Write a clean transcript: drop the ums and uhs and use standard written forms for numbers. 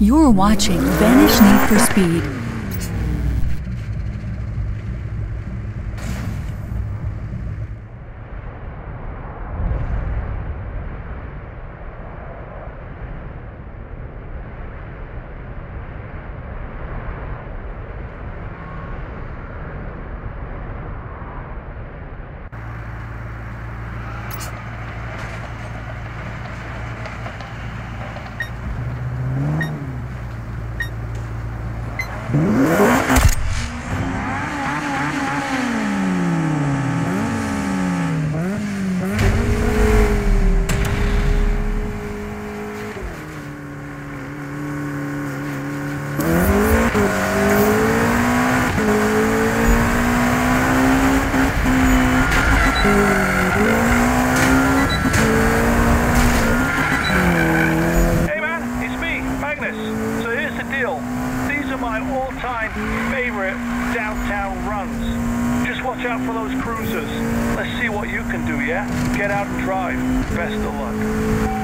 You're watching Vanish Need for Speed. Hey man, it's me, Magnus. So here's the deal. These are my all-time favorite downtown runs. Just watch out for those cruisers. Let's see what you can do, yeah? Get out and drive. Best of luck.